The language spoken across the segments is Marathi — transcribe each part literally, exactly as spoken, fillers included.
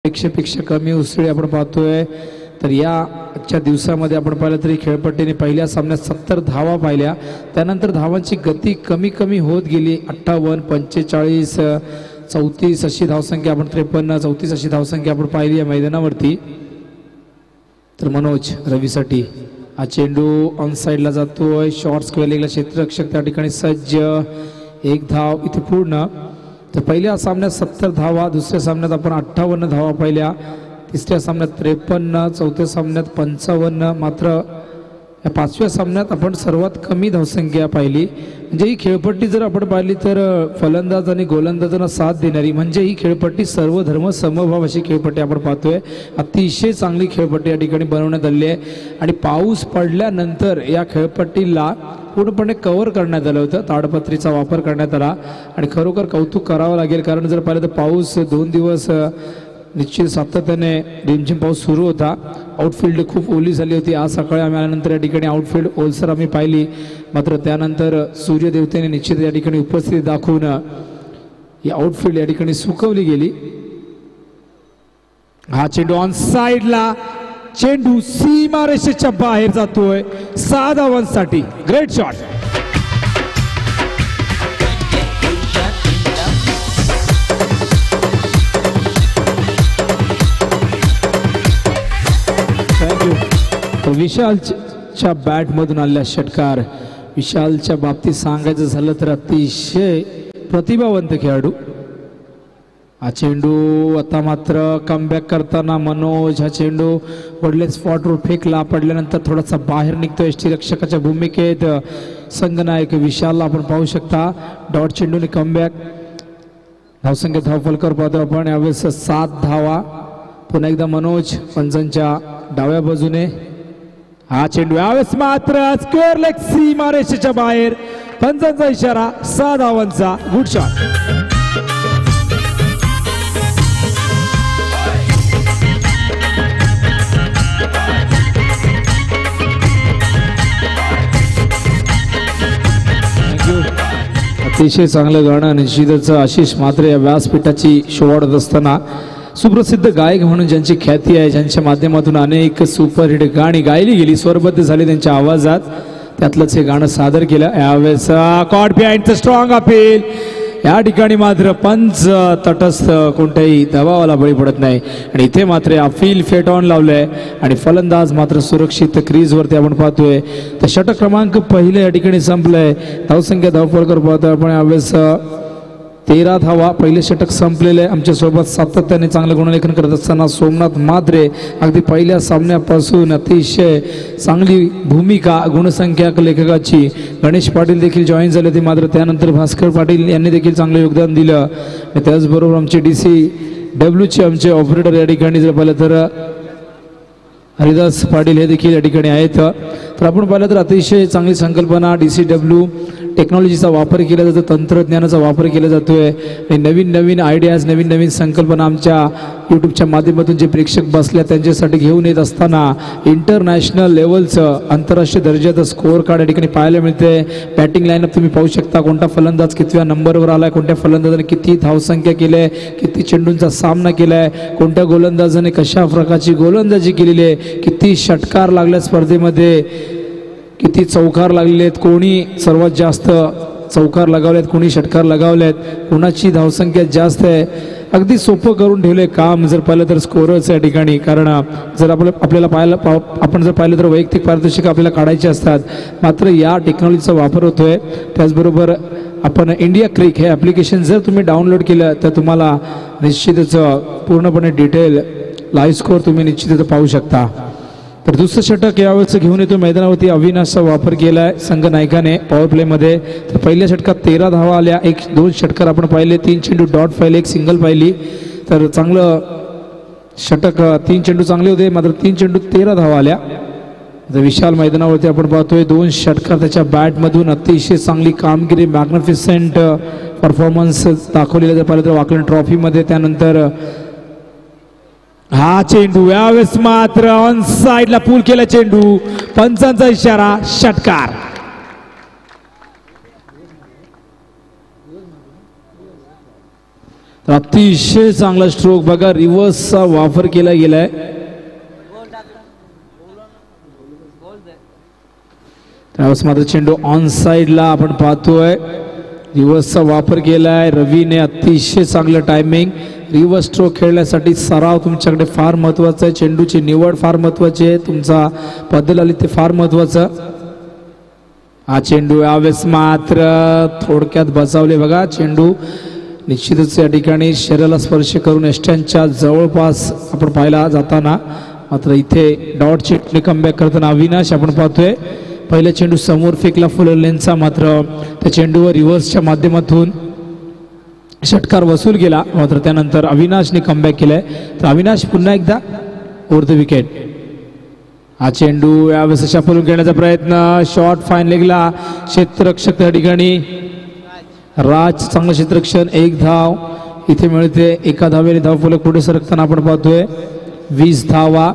पेक्षा कमी उसळी आपण पाहतोय। तर या आजच्या दिवसामध्ये आपण पाहिलं तरी खेळपट्टीने पहिल्या सामन्यात सत्तर धावा पाहिल्या, त्यानंतर धावांची गती कमी कमी होत गेली। अठ्ठावन्न पंचेचाळीस चौतीस अशी धावसंख्या आपण त्रेपन्न चौतीस अशी धावसंख्या आपण पाहिली या मैदानावरती। तर मनोज रवीसाठी हा चेंडू ऑन साइडला जातोय, शॉर्ट स्क्वेअर लेगला क्षेत्ररक्षक त्या ठिकाणी सज्ज, एक धाव इथे पूर्ण। तर पहिल्या सामन्यात सत्तर धावा, दुसऱ्या सामन्यात आपण अठ्ठावन्न धावा पाहिल्या, तिसऱ्या सामन्यात त्रेपन्न, चौथ्या सामन्यात पंचावन्न। मात्र या पाचव्या सामन्यात आपण सर्वात कमी धावसंख्या पाहिली। म्हणजे ही खेळपट्टी जर आपण पाहिली तर फलंदाज आणि गोलंदाजांना साथ देणारी, म्हणजे ही खेळपट्टी सर्व धर्म समभाव अशी खेळपट्टी आपण पाहतोय। अतिशय चांगली खेळपट्टी या ठिकाणी बनवण्यात आली आहे आणि पाऊस पडल्यानंतर या खेळपट्टीला पूर्णपणे कव्हर करण्यात आलं होतं, ताडपत्रीचा वापर करण्यात आला आणि खरोखर कौतुक करावं लागेल। कारण जर पाहिलं तर पाऊस दोन दिवस निश्चित सातत्याने रिमझिम पाऊस सुरू होता, आउटफील्ड खूप ओली झाली होती। आज सकाळी आम्ही आल्यानंतर या ठिकाणी आउटफील्ड ओलसर आम्ही पाहिली, मात्र त्यानंतर सूर्यदेवतेने निश्चित या ठिकाणी उपस्थिती दाखवून ही आउटफील्ड या ठिकाणी सुकवली गेली। हा चेंडू ऑन साइडला, चेंडू सीमारेषेच्या बाहेर जातोय सहा धावांसाठी। Great shot. थँक्यू। विशालच्या बॅट मधून आलेला षटकार। विशालच्या बाबतीत सांगायचं झालं तर अतिशय प्रतिभावंत खेळाडू। हा चेंडू आता मात्र कमबॅक करताना मनोज हा चेंडू पडले स्पॉटवर फेकला, पडल्यानंतर थोडासा बाहेर निघतो यष्टीरक्षकाच्या भूमिकेत संघनायक विशालला आपण पाहू शकता। डॉट चेंडूने कमबॅक, धावसंख्या धावफलकावर पाहतो आपण यावेळेस सात धावा। पुन्हा एकदा मनोज पंचांच्या डाव्या बाजूने, हा चेंडू यावेळेस मात्र स्क्वेअर लेग सीमारेषेच्या बाहेर, पंचांचा इशारा, सहा धावांचा। Good shot. अतिशय चांगलं गाणं निश्चितच आशिष म्हात्रे या व्यासपीठाची शोवाडत असताना सुप्रसिद्ध गायक म्हणून ज्यांची ख्याती आहे, ज्यांच्या माध्यमातून अनेक सुपरहिट गाणी गायली गेली, स्वरबद्ध झाली त्यांच्या आवाजात, त्यातलंच हे गाणं सादर केलं। यावेळेस कॉट बिहाइंडचं स्ट्रॉंग अपील, या ठिकाणी मात्र पंच तटस्थ, कोणत्याही दबावाला बळी पडत नाही आणि इथे मात्र अपील फेट ऑन लावलंय आणि फलंदाज मात्र सुरक्षित क्रीजवरती आपण पाहतोय। तर षटक क्रमांक पहिले या ठिकाणी संपलंय, धावसंख्या धावफलकावर पाहतोय आपण यावेळेस तेरा धावा, पहिले षटक संपलेले। आमच्या सोबत सातत्याने चांगलं गुणलेखन करत असताना सोमनाथ मात्रे, अगदी पहिल्या सामन्यापासून अतिशय चांगली भूमिका गुणसंख्या लेखकाची। गणेश पाटील देखील जॉईन झाले होते, मात्र त्यानंतर भास्कर पाटील यांनी देखील चांगलं योगदान दिलं। त्याचबरोबर आमचे डी सी डब्ल्यूचे आमचे ऑपरेटर या ठिकाणी जर पाहिलं तर हरिदास पाटील हे देखील या ठिकाणी आहेत। तर आपण पाहिलं तर अतिशय चांगली संकल्पना, डी सी डब्ल्यू टेक्नॉलॉजीचा वापर केला जातो, तंत्रज्ञानाचा वापर केला जातोय आणि नवीन नवीन आयडियाज, नवीन नवीन संकल्पना आमच्या यूट्यूबच्या माध्यमातून जे प्रेक्षक बसल्या त्यांच्यासाठी घेऊन येत असताना इंटरनॅशनल लेवलचं, आंतरराष्ट्रीय दर्जाचं स्कोअर कार्ड या ठिकाणी पाहायला मिळते। बॅटिंग लाईनअप तुम्ही पाहू शकता, कोणता फलंदाज कितव्या नंबरवर आलाय, कोणत्या फलंदाजाने किती धावसंख्या केली आहे, किती चेंडूंचा सामना केला आहे, कोणत्या गोलंदाजाने कशा प्रकारची गोलंदाजी केलेली आहे, किती षटकार लागल्या स्पर्धेमध्ये, किती चौकार लागलेले आहेत, कोणी सर्वात जास्त चौकार लगावलेत, कोणी षटकार लगावलेत, कोणाची धावसंख्या जास्त आहे। अगदी सोपं करून ठेवले काम जर पाहिलं तर स्कोरच या ठिकाणी। कारण जर आपलं आपल्याला पाहायला आपण जर पाहिलं तर वैयक्तिक पारितोषिक आपल्याला काढायचे असतात, मात्र या टेक्नॉलॉजीचा वापर होतोय। त्याचबरोबर आपण इंडिया क्रिक हे ॲप्लिकेशन जर तुम्ही डाउनलोड केलं तर तुम्हाला निश्चितच पूर्णपणे डिटेल लाईव्ह स्कोअर तुम्ही निश्चितच पाहू शकता। तर दुसरं षटक यावेळेस घेऊन येतो मैदानावरती, अविनाशचा वापर केला आहे संघनायकाने पॉवर प्लेमध्ये। तर पहिल्या षटकात तेरा धावा आल्या, एक दोन षटकार आपण पाहिले, तीन चेंडू डॉट पाहिले, एक सिंगल पाहिली। तर चांगलं षटक, तीन चेंडू चांगले होते, मात्र तीन चेंडू तेरा धावा आल्या। तर विशाल मैदानावरती आपण पाहतोय दोन षटकार त्याच्या बॅटमधून अतिशय चांगली कामगिरी, मॅग्निफिसेंट परफॉर्मन्स दाखवलेला जर पाहिलं तर वाकलन ट्रॉफीमध्ये। त्यानंतर हा चेंडू यावेळेस मात्र ऑन साइडला पूल केला चेंडू, पंचांचा इशारा, षटकार। तर अतिशय चांगला स्ट्रोक बघा, रिव्हर्सचा वापर केला गेलाय. त्यावेळेस मात्र चेंडू ऑन साइडला आपण पाहतोय. रिव्हर्सचा वापर केलाय रवीने. अतिशय चांगलं टायमिंग. रिव्हर्स स्ट्रोक खेळण्यासाठी सराव तुमच्याकडे फार महत्वाचा आहे. चेंडूची निवड फार महत्वाची आहे. तुमचा बदल आली ते फार महत्वाचं. हा चेंडू यावेळेस मात्र थोडक्यात बचावले बघा. चेंडू निश्चितच या ठिकाणी शरीराला स्पर्श करून एष्ट्यांच्या जवळपास आपण पाहिला जाताना, मात्र इथे डॉट चेंडूने कमबॅक करताना अविनाश आपण पाहतोय. पहिला चेंडू समोर फेकला फुल लेनचा, मात्र त्या चेंडूवर रिव्हर्सच्या माध्यमातून षटकार वसूल केला. मात्र त्यानंतर अविनाशने कमबॅक केलाय. तर अविनाश पुन्हा एकदा ओव्हर द विकेट. हा चेंडू यावेळेस शाफलून घेण्याचा प्रयत्न. शॉर्ट फाईन लेगला क्षेत्ररक्षक त्या ठिकाणी राज. चांगलं क्षेत्ररक्षण. एक धाव इथे मिळते. एका धावेने धावफलक पुढे सरकताना आपण पाहतोय. वीस धावा.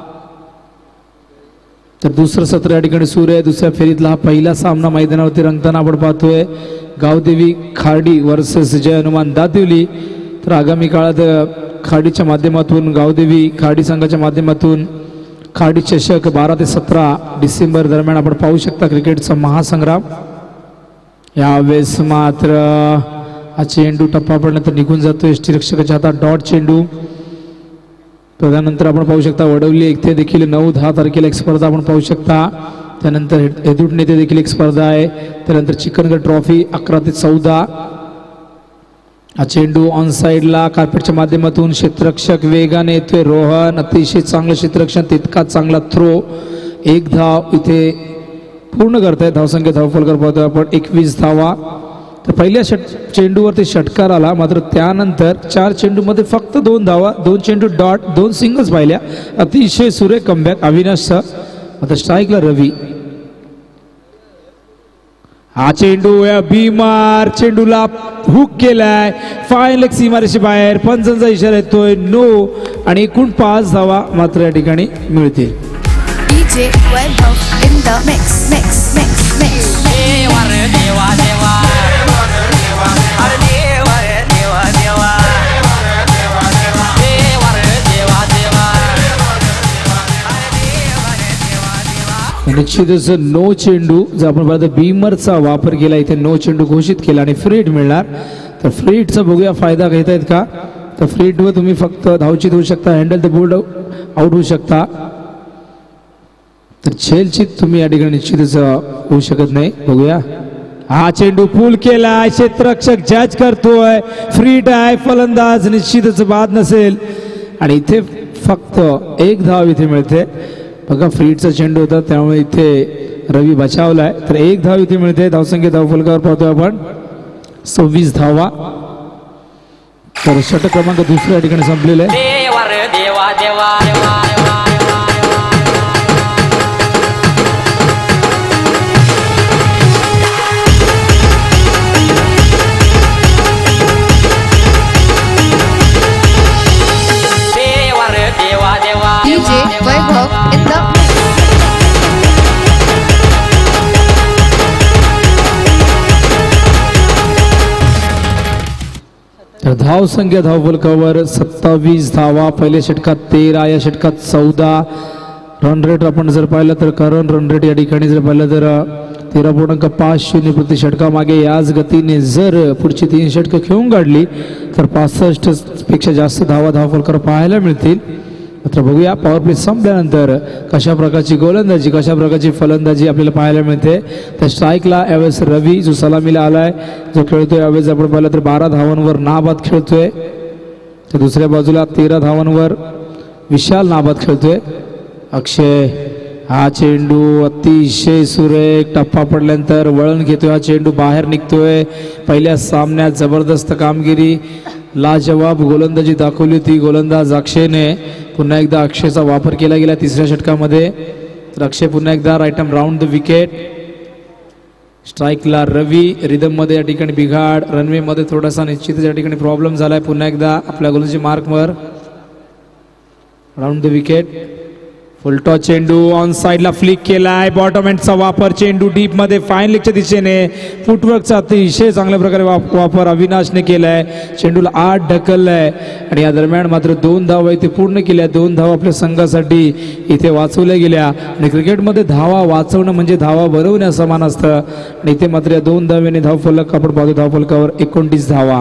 तर दुसरं सत्र या ठिकाणी सुरू आहे. दुसऱ्या फेरीतला हा पहिला सामना मैदानावरती रंगताना आपण पाहतोय. गावदेवी खार्डी वर्सेस जय हनुमान दातिवली. तर आगामी काळात खार्डीच्या माध्यमातून गावदेवी खार्डी संघाच्या माध्यमातून खार्डी चषक बारा ते सतरा डिसेंबर दरम्यान आपण पाहू शकता. क्रिकेटचा महासंग्राम. यावेळेस मात्र हा चेंडू टप्पा पडल्यानंतर निघून जातो यष्टीरक्षकाच्या हातात. डॉट चेंडू. त्यानंतर आपण पाहू शकता वडवली इथे देखील नऊ दहा तारखेला एक स्पर्धा आपण पाहू शकता. त्यानंतर हेदुटणे येथे देखील एक स्पर्धा आहे. त्यानंतर चिकनगड ट्रॉफी अकरा ते चौदा. हा चेंडू ऑन साइडला कार्पेटच्या माध्यमातून क्षेत्ररक्षक वेगाने येतोय. रोहन अतिशय चांगलं क्षेत्ररक्षण, तितका चांगला थ्रो. एक धाव इथे पूर्ण करतायत. धावसंख्या धावफलकर पाहतोय आपण एकवीस धावा. तर पहिल्या षट चेंडूवरती षटकार आला, मात्र त्यानंतर चार चेंडूमध्ये फक्त दोन धावा, दोन चेंडू डॉट, दोन सिंगल्स पाहिल्या. अतिशय सुरेख कमबॅक अविनाशचा. मात्र स्ट्राईकला रवी. हा चेंडू या बीमार चेंडूला हुक केलाय. फाईन लेग सीमारेषे बाहेर. पंचांचा इशारा येतोय नो. आणि एकूण पाच धावा मात्र या ठिकाणी मिळतील. DJ Vaibhav in the mix mix mix mix. देवा रे देवा देवा अरे देवा रे देवा देवा देवा रे देवा देवा निश्चितच नो चेंडू जर आपण पाहतो बीमरचा वापर केला. इथे नो चेंडू घोषित केला आणि फ्रीड मिळणार. तर फ्रीडचा बघूया फायदा घेता येत का. तर फ्रीडवर तुम्ही फक्त धावचित होऊ शकता, हँडल द बोर्ड आउट होऊ शकता. तर झेलचित तुम्ही या ठिकाणी निश्चितच होऊ शकत नाही. बघूया. हा चेंडू पूल केलाय. क्षेत्ररक्षक जज करतोय. फ्रीड आहे. फलंदाज निश्चितच बाद नसेल. आणि इथे फक्त एक धाव इथे मिळते. बघा फ्रीडचा चेंडू होता त्यामुळे इथे रवी बचावलाय. तर एक धाव इथे मिळते. धावसंख्या धावफलकावर पाहतोय आपण सव्वीस धावा. तर षटक क्रमांक दुसऱ्या ठिकाणी संपलेला आहे. डीजे वैभव इन द तर धाव संख्या धावफलकावर सत्तावीस धावा. पहिल्या षटकात तेरा, या षटकात चौदा. रन रेट आपण जर पाहिलं तर करण रन रेट या ठिकाणी जर पाहिलं तर तेरा पूर्णांक पाच शून्य प्रति षटकामागे. याच गतीने जर पुढची तीन षटकं खेळून काढली तर पासष्ट पेक्षा जास्त धावा धावफलकावर पाहायला मिळतील. मात्र बघूया पॉवर प्ले संपल्यानंतर कशा प्रकारची गोलंदाजी, कशा प्रकारची फलंदाजी आपल्याला पाहायला मिळते. तर स्ट्राईकला यावेळेस रवी जो सलामीला आलाय, जो खेळतोय यावेळेस आपण पाहिलं तर बारा धावांवर नाबाद खेळतोय. तर दुसऱ्या बाजूला तेरा धावांवर विशाल नाबाद खेळतोय. अक्षय हा चेंडू अतिशय सुरेख. टप्पा पडल्यानंतर वळण घेतोय. हा चेंडू बाहेर निघतोय. पहिल्या सामन्यात जबरदस्त कामगिरी, लाजवाब गोलंदाजी दाखवली होती गोलंदाज अक्षयने. पुन्हा एकदा अक्षयचा वापर केला गेला तिसऱ्या षटकामध्ये. तर अक्षय पुन्हा एकदा right arm round the wicket. स्ट्राईकला रवी. रिदममध्ये या ठिकाणी बिघाड, रनवेमध्ये थोडासा निश्चितच या ठिकाणी प्रॉब्लेम झालाय. पुन्हा एकदा आपल्या गोलंदाजी मार्कवर राऊंड द विकेट. फुलटॉस चेंडू ऑन साइडला फ्लिक केलाय. बॉटम एंडचा वापर, चेंडू डीप मध्ये फाईन लेगच्या दिशेने. फुटवर्कचा अतिशय चांगल्या प्रकारे वाप- वापर अविनाशने केलाय. चेंडूला आत ढकललाय आणि या दरम्यान मात्र दोन धावा इथे पूर्ण केल्या. दोन धावा आपल्या संघासाठी इथे वाचवल्या गेल्या आणि क्रिकेटमध्ये धावा वाचवणं म्हणजे धावा भरवण्या समान असतं आणि इथे मात्र या दोन धावेने धावफलक आपण पाहतो. धावफलकावर एकोणतीस धावा.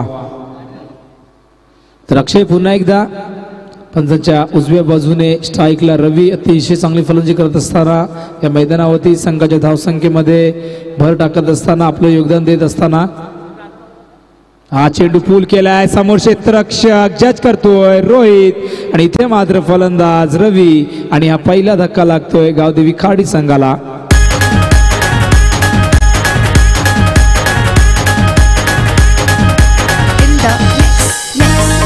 तर अक्षय पुन्हा एकदा पंचांच्या उजव्या बाजूने स्ट्राईकला. रवी अतिशय चांगली फलंदाजी करत असताना या मैदानावरती संघाच्या धावसंख्येमध्ये भर टाकत असताना आपलं योगदान देत असताना हा चेंडू पूल केलाय. समोर क्षेत्ररक्षक जज करतोय रोहित आणि इथे मात्र फलंदाज रवी आणि हा पहिला धक्का लागतोय गावदेवी खाडी संघाला. In the mix,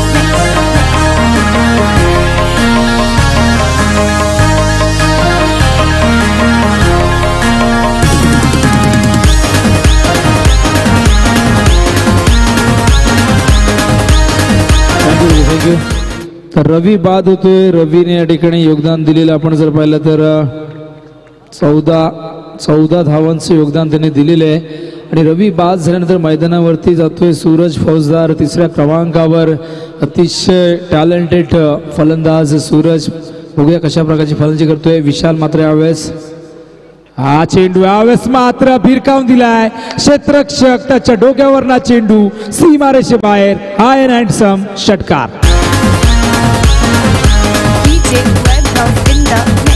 thank you. तर रवी बाद होतोय. रवीने या ठिकाणी योगदान दिलेलं आपण जर पाहिलं तर चौदा चौदा धावांचं योगदान त्याने दिलेलं आहे आणि रवी बाद झाल्यानंतर मैदानावरती जातोय सूरज फौजदार तिसऱ्या क्रमांकावर. अतिशय टॅलेंटेड फलंदाज सूरज. बघूया कशा प्रकारची फलंदाजी करतोय. विशाल मात्र यावेळेस हा चेंडू यावेळेस मात्र भिरकावून दिलाय. क्षेत्ररक्षक त्याच्या डोक्यावरना चेंडू सीमारेषे बाहेर. हाय अँड हँडसम षटकार. D J Vaibhav in the mix.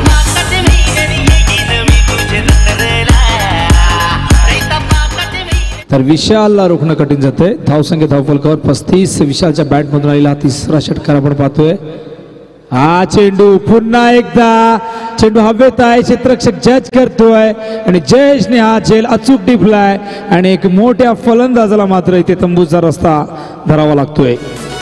तर विशालला रोखणं कठीण जातंय. धावसंख्या धावफलकावर पस्तीस. विशालच्या बॅटमधून आलेला हा तिसरा षटकार आपण पाहतोय. हा चेंडू पुन्हा एकदा चेंडू हवेत आहे. क्षेत्ररक्षक जज करतोय आणि जयेशने हा झेल अचूक टिपलाय आणि एक मोठ्या फलंदाजाला मात्र इथे तंबूचा रस्ता धरावा लागतोय.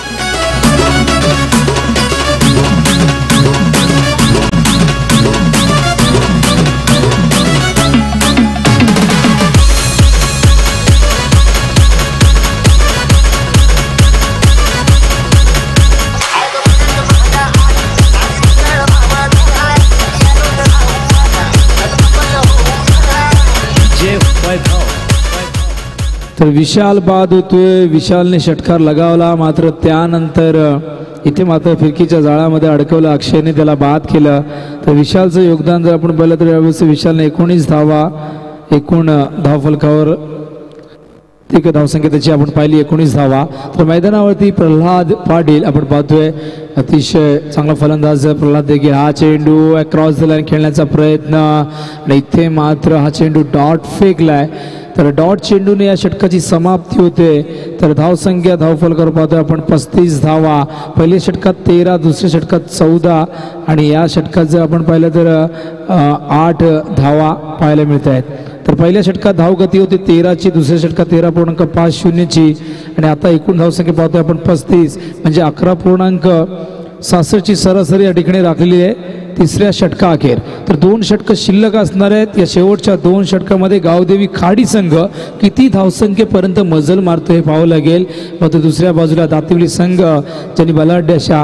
तर विशाल बाद होतोय. विशालने षटकार लगावला मात्र त्यानंतर इथे मात्र फिरकीच्या जाळ्यामध्ये अडकवलं. अक्षयने त्याला बाद केलं. तर विशालचं योगदान जर आपण पाहिलं तर यावेळेस विशालने एकोणीस धावा एकूण धावफलकावर ठीक धावसंख्या त्याची आपण पाहिली एकोणीस धावा. तर मैदानावरती प्रल्हाद पाटील आपण पाहतोय. अतिशय चांगला फलंदाज प्रल्हाद देखील. हा चेंडू क्रॉस द लाईन खेळण्याचा प्रयत्न आणि इथे मात्र हा चेंडू डॉट फेकलाय. तर डॉट चेंडूने या षटकाची समाप्ती होते. तर धावसंख्या धावफलकावर पाहतोय आपण पस्तीस धावा. पहिल्या षटकात तेरा, दुसऱ्या षटकात चौदा आणि या षटकात जर आपण पाहिलं तर आठ धावा पाहायला मिळत आहेत. तर पहिल्या षटकात धावगती होती तेराची, दुसऱ्या षटकात तेरा पूर्णांक पाच शून्यची आणि आता एकूण धावसंख्या पाहतोय आपण पस्तीस म्हणजे अकरा पूर्णांक सहासष्टची सरासरी या ठिकाणी राखलेली आहे तिसऱ्या षटका अखेर. तर दोन षटकं शिल्लक असणार आहेत. या शेवटच्या दोन षटकामध्ये गावदेवी खाडी संघ किती धावसंख्येपर्यंत मजल मारतो हे पाहावं लागेल. मात्र दुसऱ्या बाजूला दातिवली संघ ज्यांनी बलाढ्य अशा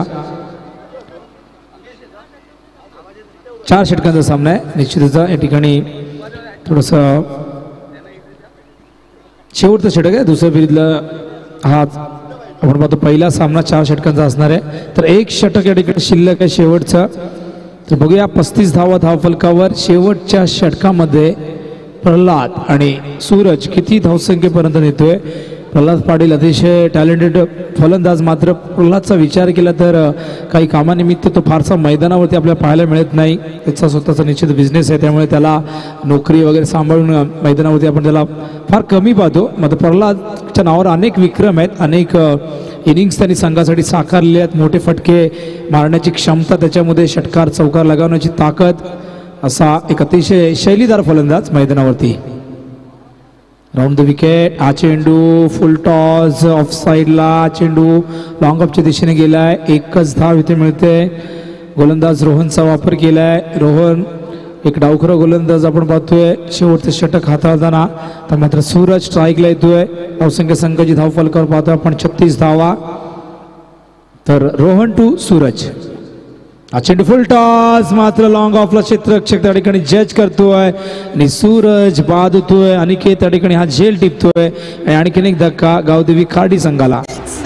चार षटकांचा सामना आहे. निश्चितच या ठिकाणी थोडंसं शेवटचं षटक आहे. दुसऱ्या फेरीतला हा आपण पाहतो पहिला सामना चार षटकांचा असणार आहे. तर एक षटक या ठिकाणी शिल्लक आहे शेवटचं. तर बघूया पस्तीस धावा धावफलकावर. शेवटच्या षटकामध्ये प्रल्हाद आणि सूरज किती धावसंख्येपर्यंत नेतोय. प्रल्हाद पाटील अतिशय टॅलेंटेड फलंदाज. मात्र प्रल्हादचा विचार केला तर काही कामानिमित्त तो फारसा मैदानावरती आपल्याला पाहायला मिळत नाही. त्याचा स्वतःचा निश्चित बिझनेस आहे त्यामुळे त्याला नोकरी वगैरे सांभाळून मैदानावरती आपण त्याला फार कमी पाहतो. मात्र प्रल्हादच्या नावावर अनेक विक्रम आहेत. अनेक इनिंग्स त्यांनी संघासाठी साकारले आहेत. मोठे फटके मारण्याची क्षमता त्याच्यामध्ये, षटकार चौकार लगावण्याची ताकद, असा एक अतिशय शैलीदार फलंदाज मैदानावरती. Round the wicket. हा चेंडू फुल टॉस ऑफ साईडला. चेंडू लॉंग ऑफच्या दिशेने गेलाय. एकच धाव इथे मिळते. गोलंदाज रोहनचा वापर केलाय. रोहन एक डावखुरा गोलंदाज आपण पाहतोय शेवटचं षटक हाताळताना. तर मात्र सूरज स्ट्राईकला येतोय. धावसंख्या संघाची धावफलकावर पाहतोय आपण छत्तीस धावा. तर रोहन टू सूरज. हा चेंडू फुल टॉस मात्र लॉंग ऑफला क्षेत्ररक्षक त्या ठिकाणी जज करतोय आणि सूरज बाद होतोय. अनिकेत त्या ठिकाणी हा झेल टिपतोय आणि आणखीन एक धक्का गावदेवी खाडी संघाला.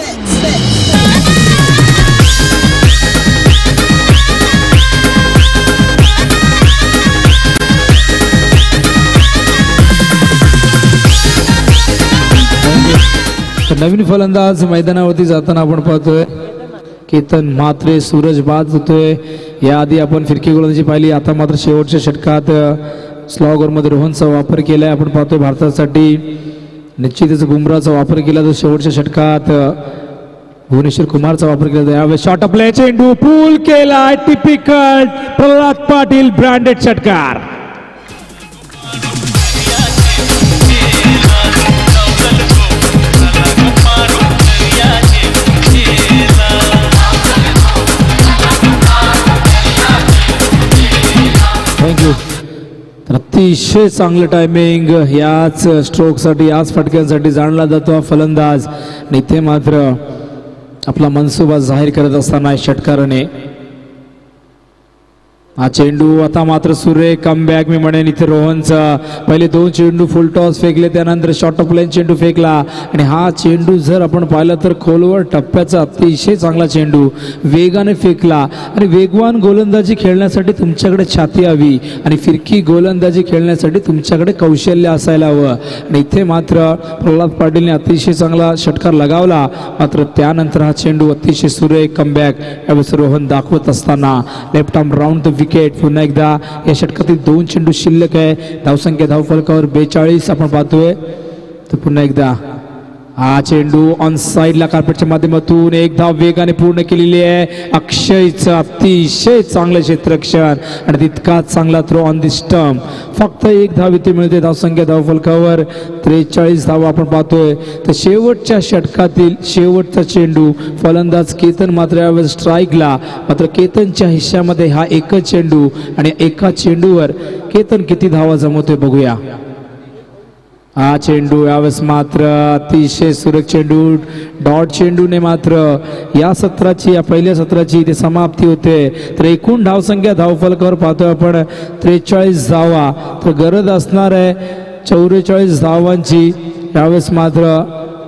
नवीन फलंदाज मैदानावरती जाताना आपण पाहतोय केतन म्हात्रे. सूरज बाद होतोय. याआधी आपण फिरकी गोलंदाजी पाहिली. आता मात्र शेवटच्या षटकात स्लॉगर मध्ये रोहनचा वापर केलाय. आपण पाहतोय भारतासाठी निश्चितच बुमराचा वापर केला. तर शेवटच्या षटकात भुवनेश्वर कुमारचा वापर केला. यावेळी शॉट प्ले चेंडू पूल केलाय. टिपिकल प्रल्हाद पाटील ब्रँडेड षटकार. थँक्यू. तर अतिशय चांगलं टायमिंग याच स्ट्रोकसाठी याच फटक्यांसाठी जाणला जातो हा फलंदाज. आणि इथे मात्र आपला मनसुबा जाहीर करत असताना षटकाराने हा चेंडू आता मात्र सुरेख कमबॅक मी म्हणेन. इथे रोहनचा पहिले दोन चेंडू फुल टॉस फेकले त्यानंतर शॉर्ट ऑफ लाईन चेंडू फेकला आणि हा चेंडू जर आपण पाहिला तर खोलवर टप्प्याचा अतिशय चांगला चेंडू वेगाने फेकला. आणि वेगवान गोलंदाजी खेळण्यासाठी तुमच्याकडे छाती हवी आणि फिरकी गोलंदाजी खेळण्यासाठी तुमच्याकडे कौशल्य असायला हवं. आणि इथे मात्र प्रल्हाद पाटीलने अतिशय चांगला षटकार लगावला. मात्र त्यानंतर हा चेंडू अतिशय सुरेख कमबॅक यावेळेस रोहन दाखवत असताना left arm round the wicket. पुन्हा एकदा या षटकातील दोन चेंडू शिल्लक आहे. धावसंख्या धावफलकावर बेचाळीस आपण पाहतोय. तर पुन्हा एकदा हा चेंडू ऑन साईडला कार्पेटच्या माध्यमातून एक धाव वेगाने पूर्ण केलेली आहे. अक्षयचं अतिशय चांगलं क्षेत्ररक्षण आणि तितकाच चांगला थ्रो ऑन दी स्टंप. फक्त एक धाव इथे मिळते. धावसंख्या धावफलकावर त्रेचाळीस धावा आपण पाहतोय. तर शेवटच्या षटकातील शेवटचा चेंडू फलंदाज केतन मात्र यावेळेस स्ट्राईकला. मात्र केतनच्या हिश्श्यामध्ये हा एकच चेंडू आणि एका चेंडूवर केतन किती धावा जमवतोय बघूया. हा चेंडू यावेळेस मात्र अतिशय सुरेख चेंडू डॉट चेंडूने मात्र या सत्राची या पहिल्या सत्राची इथे समाप्ती होते. तर एकूण धावसंख्या धावफलकावर पाहतोय आपण त्रेचाळीस धावा. तर गरज असणार आहे चौवेचाळीस धावांची. यावेळेस मात्र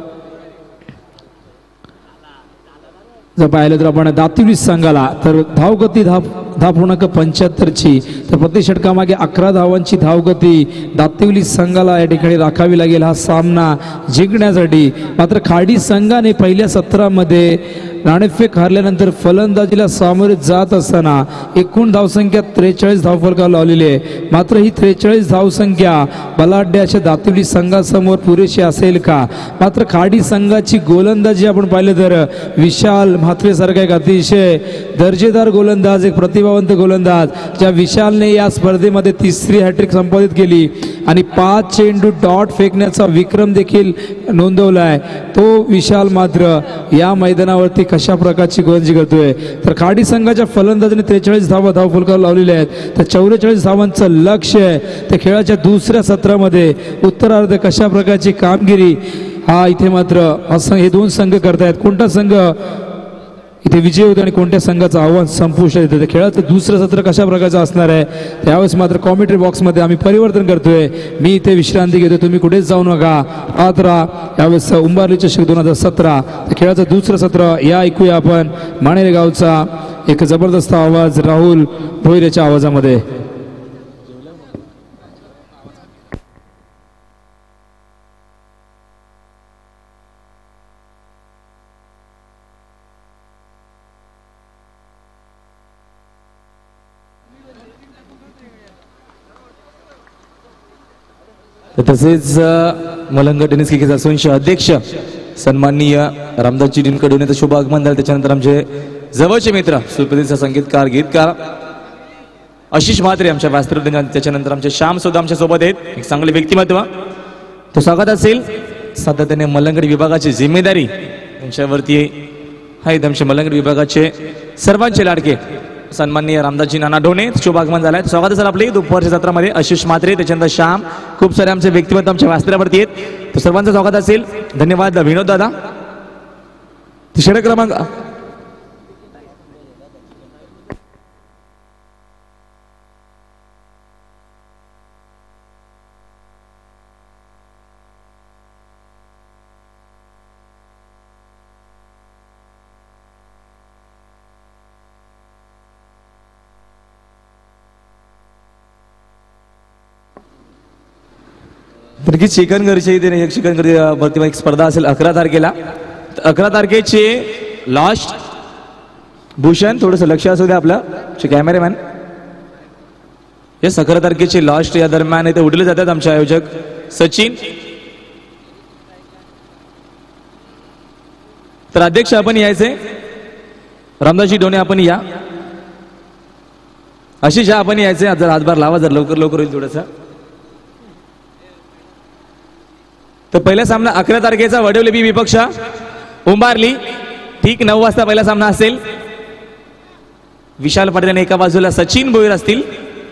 जर पाहिलं तर आपण दातिवली संघाला तर धावगती धाव धाव पूर्णांक पंच्याहत्तरची. तर प्रति षटकामागे अकरा धावांची धावगती दातिवली संघाला या ठिकाणी राखावी लागेल हा सामना जिंकण्यासाठी. मात्र खाडी संघाने पहिल्या सत्रामध्ये नाणेफेक हारल्यानंतर फलंदाजीला सामोरे जात असताना एकूण धावसंख्या त्रेचाळीस धावफलकावर लावलेली आहे. मात्र ही त्रेचाळीस धावसंख्या बलाढ्य अशा दातिवली संघासमोर पुरेशी असेल का. मात्र खाडी संघाची गोलंदाजी आपण पाहिलं तर विशाल म्हात्रे सारखा एक अतिशय दर्जेदार गोलंदाज एक प्रतिभावंत गोलंदाज ज्या विशालने या स्पर्धेमध्ये तिसरी हॅट्रिक संपादित केली आणि पाच चेंडू डॉट फेकण्याचा विक्रम देखील नोंदवलाय. तो विशाल मात्र या मैदानावरती कशा प्रकारची गोलंदाजी करतोय. तर खाडी संघाच्या फलंदाजाने त्रेचाळीस धावा धावफलकावर लावलेल्या आहेत. तर चौवेचाळीस धावांचं लक्ष आहे. त्या खेळाच्या दुसऱ्या सत्रामध्ये उत्तरार्ध कशा प्रकारची कामगिरी हा इथे मात्र हे दोन संघ करतायत. कोणता संघ इथे विजय होतो आणि कोणत्या संघाचं आव्हान संपुष्टात येतं. खेळाचं दुसरं सत्र कशा प्रकारचं असणार आहे त्यावेळेस मात्र कॉमेंट्री बॉक्समध्ये आम्ही परिवर्तन करतोय. मी इथे विश्रांती घेतो. तुम्ही कुठेच जाऊ नका. आत्रा यावेळेस उंबारली चषक दोन हजार सतरा खेळाचं दुसरं सत्र या ऐकूया आपण माणेरे गावचा एक जबरदस्त आवाज राहुल भोईरेच्या आवाजामध्ये. तसेच मलंग टेनिस क्रिकेट असोसिएशनचे अध्यक्ष सन्माननीय रामदासजी दिनकडून याचं शुभ आगमन झालं. त्याच्यानंतर आमचे जवळचे मित्र सुप्रसिद्ध संगीतकार गीतकार आशिष म्हात्रे आमच्या व्यासपीठावर. त्याच्यानंतर आमचे श्याम सुद्धा आमच्या सोबत आहेत. एक चांगले व्यक्तिमत्व तो स्वागत असेल. सातत्याने मलंगडी विभागाची जिम्मेदारी यांच्यावरती आहेत. आमचे मलंगडी विभागाचे सर्वांचे लाडके सन्माननीय रामदासजी नाना ढोणे शुभ आगमन झालाय. स्वागत असेल आपले दुपारच्या सत्रामध्ये आशिष म्हात्रे त्याच्यानंतर श्याम खूप सारे आमचे व्यक्तिमत्व आमच्या व्यासपीठावरती आहेत. तर सर्वांचं स्वागत असेल. धन्यवाद विनोद दादा. षटक क्रमांक नक्कीच चिकनगरच्या इथे एक चिकनगरी वरती एक स्पर्धा असेल अकरा तारखेला. अकरा तारखेचे लास्ट भूषण थोडंसं लक्ष असू द्या आपलं कॅमेरामॅन. येस अकरा तारखेचे लास्ट या दरम्यान इथे उडले जातात आमचे आयोजक सचिन. तर अध्यक्ष आपण यायचे रामदासजी डोणे आपण या. आशिष आपण यायचे जर हातभार लावा जर लवकर लवकर होईल थोडंसं. तर पहिला सामना अकरा तारखेचा वडवले बी विपक्ष उंबारली ठीक नऊ वाजता पहिला सामना असेल. विशाल पाटील आणि एका बाजूला सचिन भोईर असतील.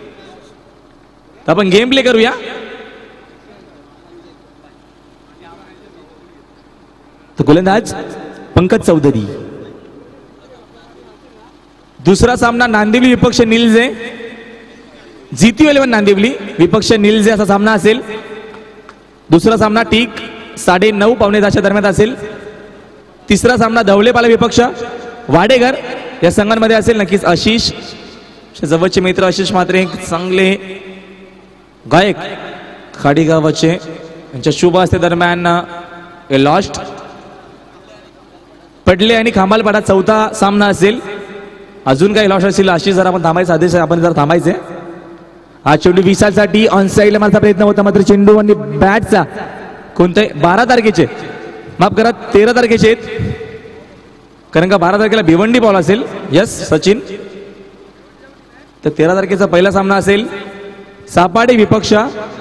तर आपण गेम प्ले करूया. तर गोलंदाज पंकज चौधरी. दुसरा सामना नांदिवली विपक्ष निलजे जीती इलेव्हन नांदिवली विपक्ष निलजे असा सामना असेल. दुसरा सामना ठीक साडे नऊ पावणे दहाच्या दरम्यान असेल. तिसरा सामना धवलेपाला विपक्ष वाडेघर या संघांमध्ये असेल. नक्कीच आशिष जवळचे मित्र आशिष म्हात्रे चांगले गायक खाडी गावाचे यांच्या शुभ हस्ते दरम्यान लास्ट पडले आणि खांबालपाडा चौथा सामना असेल. अजून काही लॉस असेल आशिष जर आपण थांबायचं आदेश आपण जर थांबायचे. हा चेंडू विशालसाठी ऑन साईडला माझा प्रयत्न होता मात्र चेंडू आणि बॅटचा कोणते बारा तारखेचे माफ करा तेरा तारखेचे आहेत कारण का बारा तारखेला भिवंडी बॉल असेल. यस सचिन. तर तेरा तारखेचा पहिला सामना असेल सापाडे विपक्ष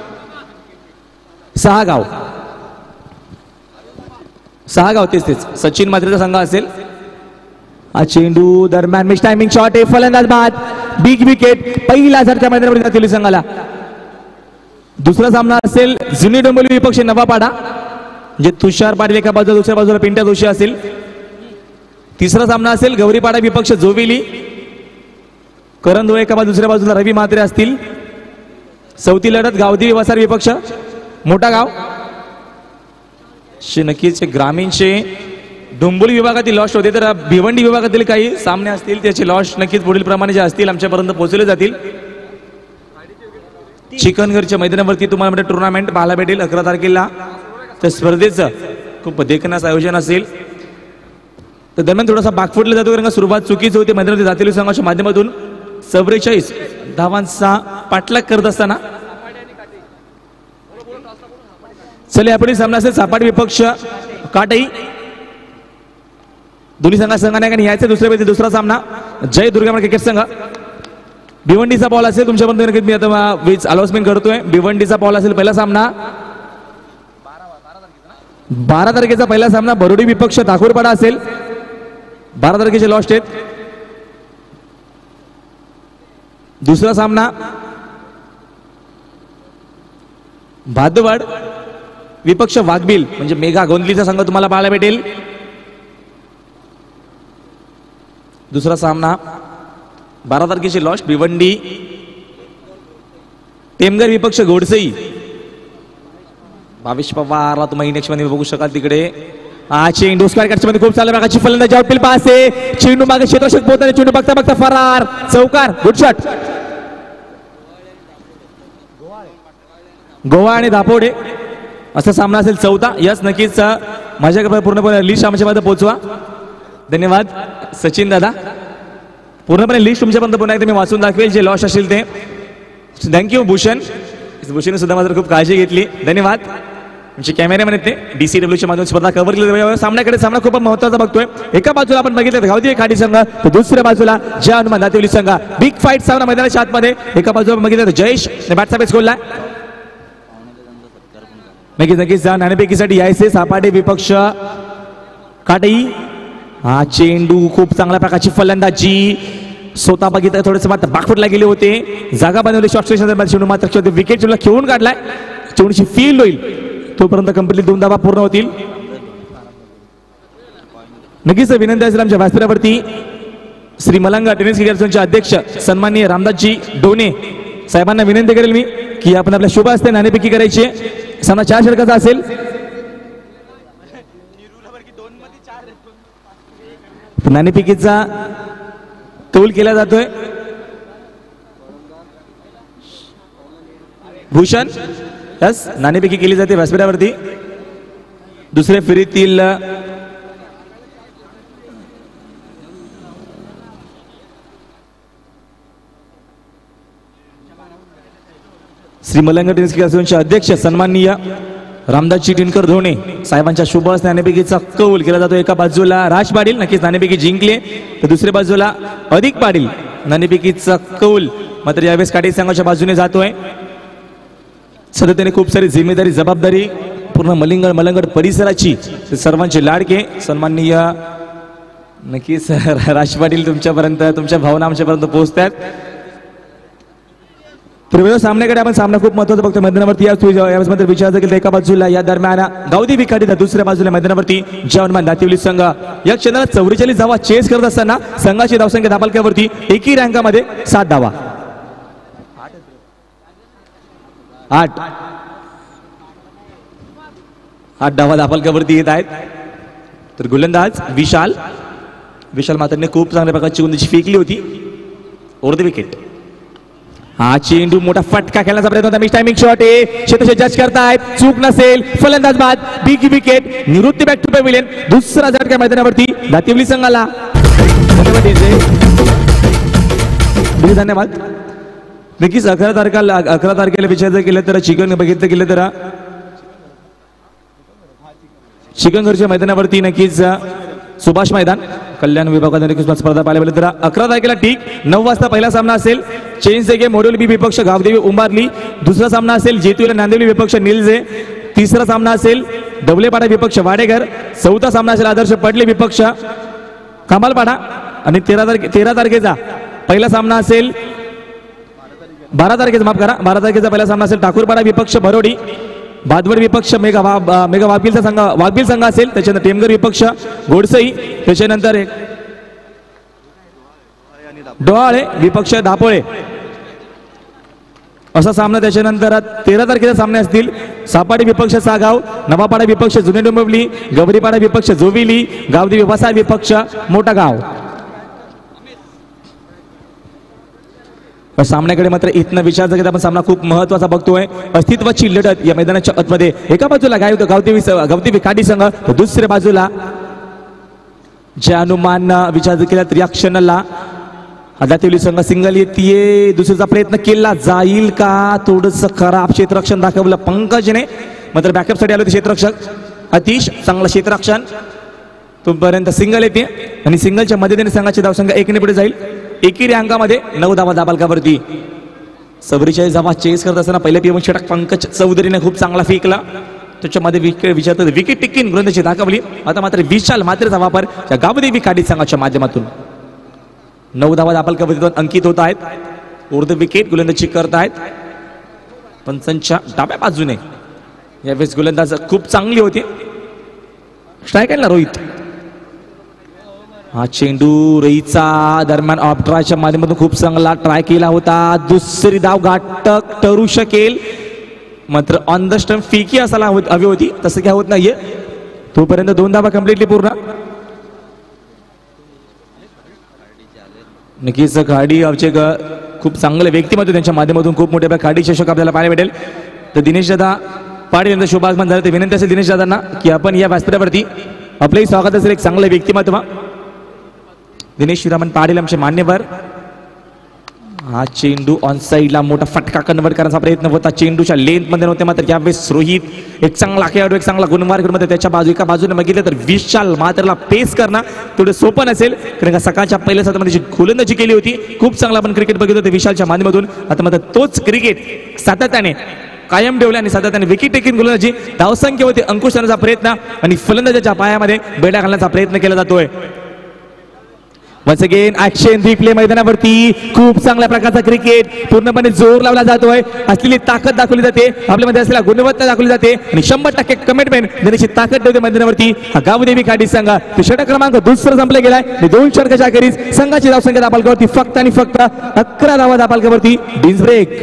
सहा गाव सहा गाव तेच तेच सचिन मात्रेचा संघ असेल. हा चेंडू दरम्यान मिस टायमिंग शॉट आहे फलंदाज बाद बिग विकेट पहिला झटका मैदानामध्ये जातील संघाला. दुसरा सामना असेल जुनी डोंबिवली विपक्ष नवापाडा जे तुषार पाटील एका बाजूला दुसऱ्या बाजूला पिंट्या जोशी असेल. तिसरा सामना असेल गौरीपाडा विपक्ष जोविली करंदोळे एका बाजू दुसऱ्या बाजूला रवी म्हात्रे असतील. चौथी लढत गावदेवी वसार विपक्ष मोठा गाव. नक्कीच ग्रामीणचे डोंबिवली विभागातील लॉस्ट होते तर भिवंडी विभागातील काही सामने असतील त्याचे लॉस्ट नक्कीच पुढील प्रमाणे जे असतील आमच्यापर्यंत पोहोचले जातील. चिकनगरच्या मैदानावरती तुम्हाला म्हणजे टुर्नामेंट पाहायला भेटेल अकरा तारखेला. त्या स्पर्धेचं खूप देखण्यास आयोजन असेल. तर दरम्यान थोडासा बाग फुटला जातो कारण का सुरुवात चुकीची होती मैदानावरती जातील संघाच्या माध्यमातून चौवेचाळीस धावांचा पाठलाग करत असताना. चले आपण सामना असेल सापाडी विपक्ष काटई दोन्ही संघा संघाने यायचे दुसऱ्या दुसरा सामना जय दुर्गा क्रिकेट संघ भिवंडीचा बॉल असेल तुमच्यापर्यंत मी आता वीज अनाउन्समेंट करतोय. भिवंडीचा बॉल असेल पहिला सामना बारा तारखेचा पहिला सामना बरोडी विपक्ष ठाकूरपाडा असेल. बारा तारखेचे लॉस्ट आहेत. दुसरा सामना भादवाड विपक्ष वाघबिल म्हणजे मेघा गोंदलीचा संघ तुम्हाला पाहायला भेटेल. दुसरा सामना बारा तारखेची लॉस्ट भिवंडी टेमगर विपक्ष गोडसई भावेश पवार तुम्ही नेक्स्ट मध्ये बघू शकाल तिकडे. हा चेंडू स्क्वेअर मध्ये खूप चांगल्या प्रकारची फलंदाजी आउटफील्ड पास आहे. चेंडू मागे क्षेत्ररक्षक पोहोचताना चेंडू बघता बघता फरार चौकार गुड शॉट. गोवा आणि दापोडे असा सामना असेल चौथा. यस नक्कीच माझ्याकडे पूर्णपणे लिस्ट आमच्यामध्ये पोहोचवा. धन्यवाद सचिन दादा. पूर्णपणे लिस्ट तुमच्यापर्यंत पुन्हा एकदा मी वाचून दाखवेल जे लॉस असेल ते. थँक्यू भूषण. भूषण सुद्धा मात्र खूप काळजी घेतली. धन्यवाद. आमचे कॅमेरामॅन आहेत ते डीसीडब्ल्यूच्या माध्यमातून स्पर्धा कव्हर केली. सामन्याकडे सामना खूप महत्वाचा बघतोय. एका बाजूला आपण बघितलं गावदेवी खाडी संघ तर दुसऱ्या बाजूला जय हनुमान दातेवली संघ बिग फाईट सामना मैदानाच्या आतमध्ये. एका बाजूला बघितलं जयेश बॅटचा बेस खोललाय. नक्कीच नक्कीच नाणेफेकीसाठी यायचे सापाडे विपक्ष काटई. हा चेंडू खूप चांगल्या प्रकारची फलंदाजी स्वतः बघितलं थोडंसं मात्र बागफुटला गेले होते. जागा बनवली शॉर्ट स्टेशन चेंडू मात्र विकेट चेंडूला खेळून काढलाय. चेंडूची फील्ड होईल तोपर्यंत कंप्लीट दोन धावा पूर्ण होतील. नक्कीच विनंती असेल आमच्या व्यासपीठावरती श्री मलंगा टेनिस क्रिकेट अध्यक्ष सन्माननीय रामदासजी डोणे साहेबांना विनंती करेल मी की आपण आपल्या शुभ हस्ते नाणेफेकी करायची. सामना चार षटकाचा असेल. नाणेफेकीचा कौल केला जातोय. भूषण यस नाणेफेकी केली जाते व्यासपीठावरती. दुसऱ्या फेरीतील श्री मलंग टेनिस क्रीडा संघाचे अध्यक्ष सन्माननीय रामदासजी दिनकर धोणे साहेबांच्या शुभ हस्ते नाणेफेकीचा कौल केला जातो. एका बाजूला राज पाटील नक्कीच नाणेफेकी जिंकले तर दुसऱ्या बाजूला अधिक पाटील नाणेफेकीचा कौल मात्र यावेळेस काटे संघाच्या बाजूने जातोय. सतत खूप सारी जिम्मेदारी जबाबदारी पूर्ण मलिंगड मलंगड परिसराची सर्वांचे लाडके सन्माननीय नक्कीच राज पाटील तुमच्यापर्यंत तुमच्या भावना आमच्यापर्यंत पोहोचतात. तर सामन्याकडे आपण सामना खूप महत्वाचा बघतो. मैदानावरती यावेळेस मात्र विचार केला एका बाजूला या दरम्यान गावदेवी काठी तर दुसऱ्या बाजूला मैदानावरती जवानमान दातिवली संघ या क्षणाला चौवेचाळीस धावा चेस करत असताना संघाची धावसंख्या दाबालक्यावरती एकी रँकामध्ये सात धावा आठ आठ धावा दाबालक्यावरती येत आहेत. तर गोलंदाज विशाल विशाल मात्रने खूप चांगल्या प्रकारची गुंडीची फेकली होती ओव्हर द विकेट. हा चेंडू मोठा फटका खेळण्याचा प्रयत्न होता. मिस टायमिंग शॉट आहे. क्षेत्रक्षण जज करतायत चूक नसेल फलंदाज बाद big wicket Nivrutti back to pavilion. दुसरा झटका मैदानावरती दातिवली संघाला. धन्यवाद. नक्कीच अकरा तारखेला अकरा तारखेला विचार केलं तर चिकन बघितलं गेलं तर चिकनगरच्या मैदानावरती नक्कीच सुभाष मैदान कल्याण विभागात स्पर्धा पाहायला मिळेल. तर अकरा तारखेला ठीक नऊ वाजता पहिला सामना असेल चेंज गे मोडोली बी विपक्ष गावदेवी उंबारली. दुसरा सामना असेल जेतूला नांदिवली विपक्ष निलजे. तिसरा सामना असेल डबलेपाडा विपक्ष वाडेघर. चौथा सामना असेल आदर्श पडले विपक्ष कमालपाडा. आणि तेरा तारखे तेरा तारखेचा पहिला सामना असेल बारा तारखेचा माफ करा बारा तारखेचा पहिला सामना असेल ठाकूरपाडा विपक्ष भरोडी. बादवड विपक्ष मेगा वा मेगा वाघबिलचा संघ वाघबिल संघ असेल. त्याच्यानंतर टेमगर विपक्ष घोडसई. त्याच्यानंतर एक डोहाळे विपक्ष दापोळे असा सामना. त्याच्यानंतर तेरा तारखेचे सामने असतील सापाडी विपक्ष सागाव नवापाडा विपक्ष जुने डोंबिवली गवरीपाडा विपक्ष जोविली गावदेवी वसा विपक्ष मोठा गाव. सामन्याकडे मात्र इथनं विचार केला आपण सामना खूप महत्वाचा बघतोय. अस्तित्वाची लढत या मैदानाच्या आतमध्ये एका बाजूला गाव गावदेवी गावदेवी काठी संघ तर दुसऱ्या बाजूला जे अनुमान विचार केला तर या क्षणाला दातिवली संघ सिंगल येते. दुसरीचा प्रयत्न केला जाईल का थोडस खराब क्षेत्ररक्षण दाखवलं पंकजने मात्र बॅकअप साठी आले होते क्षेत्ररक्षक अतिश चांगलं क्षेत्ररक्षण तोपर्यंत सिंगल येते आणि सिंगलच्या मदतीने संघाची धावसंख्या एकने पुढे जाईल. एकेरी अंकामध्ये नऊ धावा दाबालकावरती चौवेचाळीस धावा चेस करत असताना पहिल्या पीएम षटक पंकज चौधरीने खूप चांगला फेकला. त्याच्यामध्ये विकेट विचारत विकेट टिकीन गोलंदाजी दाखवली. आता मात्र विशाल मात्रेचा वापर या गावदेवी काठी संघाच्या माध्यमातून नऊ धावा दाबालकावरती अंकित होत आहेत. उर्ध विकेट गोलंदाजी करत आहेत पंचांच्या डाव्या बाजूने. यावेळेस गोलंदाज खूप चांगली होती. स्ट्राईक आहे ना रोहित. हा चेंडू रईचा दरम्यान ऑफ ट्रायच्या माध्यमातून खूप चांगला ट्राय केला होता. दुसरी धाव घातक ठरू शकेल मात्र ऑन द स्टंप फेकी असायला हवी होती तसं काय होत नाहीये. तोपर्यंत दोन धावा कम्प्लिटली पूर्ण. नक्कीच गाडी आमचे खूप चांगले व्यक्तिमत्व त्यांच्या माध्यमातून खूप मोठ्या गाडी चषक आपल्याला पाहायला भेटेल. तर दिनेश दादा पाटील यांचं शुभागमन झालं. ते विनंती असेल दिनेश दादांना की आपण या व्यासपीठावरती आपलंही स्वागत असेल एक चांगलं व्यक्तिमत्व दिनेश श्रीरामन पाटील आमचे मान्यवर. हा चेंडू ऑन साईडला मोठा फटका कन्वर्ट करण्याचा प्रयत्न होता. चेंडूच्या लेंथ मध्ये नव्हते मात्र यावेळेस रोहित एक चांगला खेळाडू एक चांगला गुणवार मध्ये त्याच्या बाजू एका बाजूने बघितलं तर विशाल मात्रला पेस करणं थोडं सोपं नसेल कारण का सकाळच्या पहिल्या सत्रामध्ये जी गोलंदाजी केली होती खूप चांगला आपण क्रिकेट बघितलं होतं विशालच्या माध्यमातून. आता मात्र तोच क्रिकेट सातत्याने कायम ठेवला आणि सातत्याने विकेट टेकिंग गोलंदाजी धावसंख्येवरती अंकुश आणण्याचा प्रयत्न आणि फलंदाजाच्या पायामध्ये बेडा घालण्याचा प्रयत्न केला जातोय. वन्स अगेन ऍक्शन रिप्ले मैदानावरती खूप चांगल्या प्रकारचा क्रिकेट पूर्णपणे जोर लावला जातोय. असलेली ताकद दाखवली जाते आपल्यामध्ये असलेला गुणवत्ता दाखवली जाते आणि शंभर टक्के कमिटमेंट देण्याची ताकद ठेवते मैदानावरती हा गावदेवी काठी संघ. षटक क्रमांक दुसरा संपला गेलाय. दोन षटकाच्या अखेरीस संघाची धावसंख्या दाबालकावरती फक्त आणि फक्त अकरा धावा दाबालकावरती. बीन्स ब्रेक.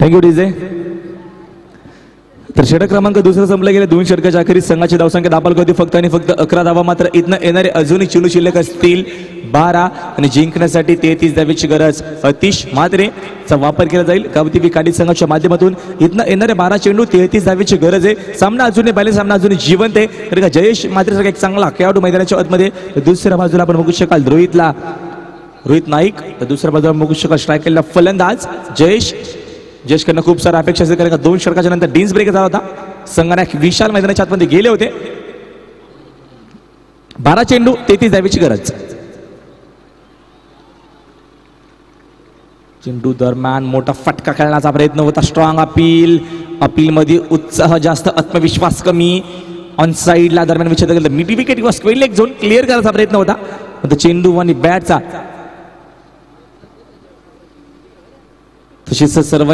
Thank you DJ. तर षटक क्रमांक दुसरं संपलं गेलं. दोन षटकाच्या अखेरीस संघाची धावसंख्या दापाल होती फक्त आणि फक्त अकरा धावा. मात्र इथनं येणारे अजूनही चेंडू शिल्लक असतील बारा आणि जिंकण्यासाठी तेहतीस धावेची गरज. अतिश मात्रेचा वापर केला जाईल कावती काडी संघाच्या माध्यमातून. इथनं येणारे बारा चेंडू तेहतीस धावेची गरज आहे. सामना अजूनही बाले सामना अजूनही जिवंत आहे. कारण का जयेश मात्रेसारखा एक चांगला खेळाडू मैदानाच्या आतमध्ये. दुसऱ्या बाजूला आपण बघू शकाल रोहितला रोहित नाईक. तर दुसऱ्या बाजूला बघू शकाल स्ट्रायकरला फलंदाज जयेश. जयेशकडनं खूप सारा अपेक्षा असेल कारण का दोन षटकाच्या नंतर डिन्स ब्रेक झाला होता. संघाने विशाल मैदानाच्या आतमध्ये गेले होते. बारा चेंडू तेहतीस धावेची गरज. चेंडू दरम्यान मोठा फटका खेळण्याचा प्रयत्न होता. Strong appeal. अपील मध्ये उत्साह जास्त आत्मविश्वास कमी. ऑन साईडला दरम्यान विचार केला मिडी विकेट किंवा स्क्वेअर लेग झोन क्लिअर करायचा प्रयत्न होता. चेंडू आणि बॅटचा तशीच सर्व